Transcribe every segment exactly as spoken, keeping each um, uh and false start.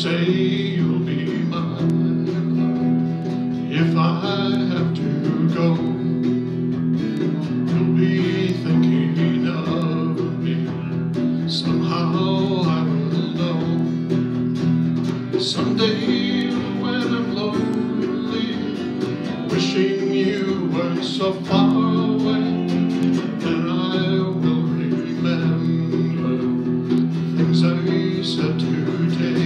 say you'll be mine if I have to go. You'll be thinking of me, somehow I will know. Someday when I'm lonely, wishing you weren't so far away, and I will remember things I said today.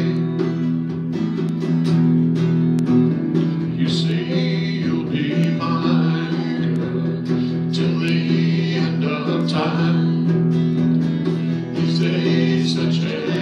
You say you'll be mine, girl, till the end of time. These days such a